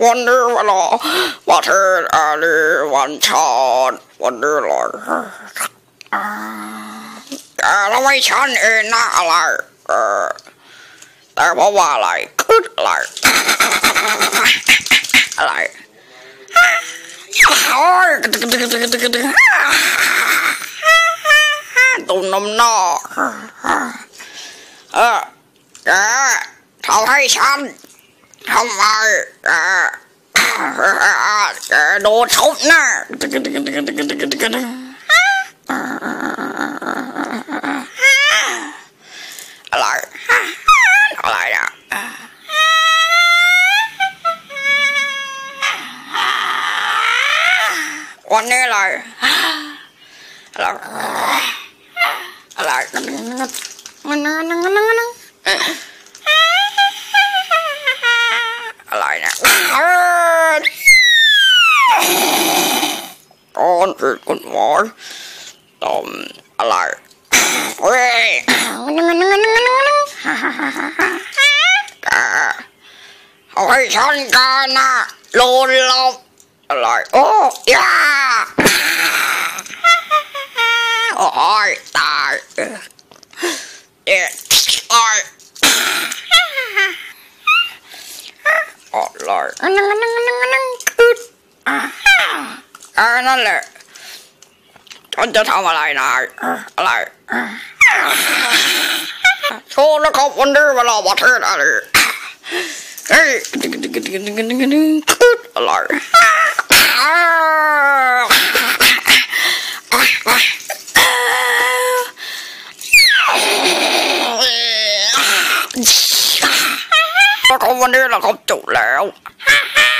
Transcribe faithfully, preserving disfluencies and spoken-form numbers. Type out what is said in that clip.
วันนี้เวลาว่าเธออะไรวันชาติวันนี้เลยแต่เราไม่ฉันเองนะอะไรแต่เพราะว่าอะไรคืออะไรอะไรโอ้ยตุ่มน้ำหน้าเออแกทำให้ฉันทำไมแกแกโดนทุบหน้าอะไรอะไรอ่ะวันนี้อะไรอะไรอะไรอะไรเนี่ยตอนที่คุณหมอตอมอะไรเฮ้ยเอาให้ฉันกันนะโลนลบอะไรโอ้ยาโอ้ยตายเอ๊ะโอ้ยอะไรคืออ่านั่นแหละฉันจะทำอะไรนายอะไรโชว์แล้วครับวันนี้เวลาประเทศอะไรเฮ้ยอะไรแล้ววันนี้เราเขาจบแล้ว